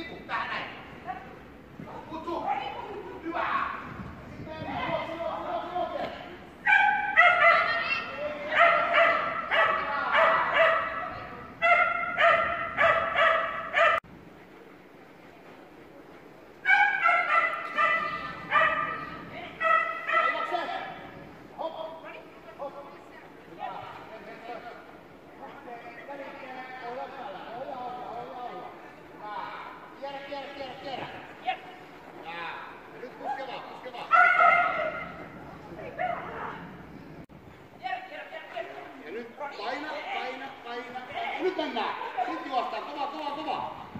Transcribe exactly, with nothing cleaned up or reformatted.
lipu, tähän näin. Kutsu. Hyvä. Sitten mennään. Juokse, juokse, juokse, juokse. Paina, paina, paina. Nyt mennään. Sitten juostaan. Kova, kova, kova.